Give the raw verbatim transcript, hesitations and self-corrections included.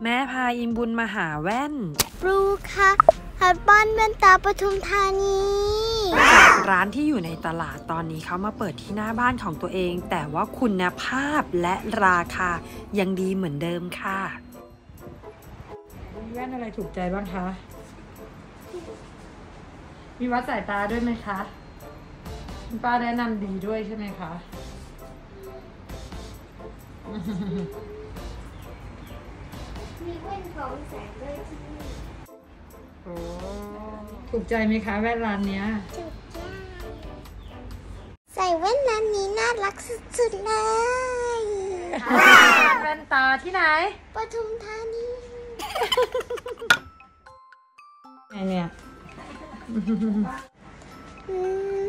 แม่พาอิมบุญมาหาแว่นรู้ค่ะฮัดบ้านแว่นตาปทุมธานีจากร้านที่อยู่ในตลาดตอนนี้เขามาเปิดที่หน้าบ้านของตัวเองแต่ว่าคุณภาพและราคายังดีเหมือนเดิมค่ะมีแว่นอะไรถูกใจบ้างคะมีวัดสายตาด้วยไหมคะคุณป้าแนะนำดีด้วยใช่ไหมคะมีแว่นของแสงด้วยที่นี่โอ้ถูกใจไหมคะแว่นร้านเนี้ยถูกใจใส่แว่นร้านนี้น่ารักสุดๆเลยแว่นตาที่ไหนปทุมธานีไงเนี่ย